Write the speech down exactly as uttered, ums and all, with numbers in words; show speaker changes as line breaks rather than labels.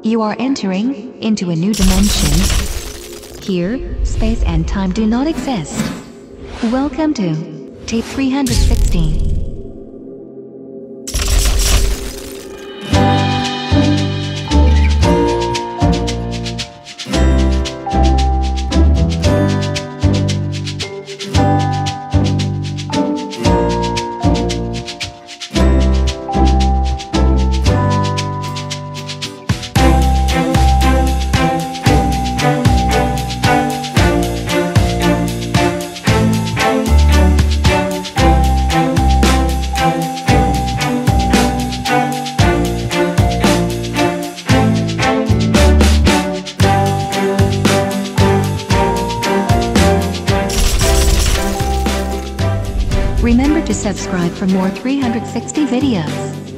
You are entering into a new dimension. Here, space and time do not exist. Welcome to Tape three hundred sixty. Remember to subscribe for more three hundred sixty videos.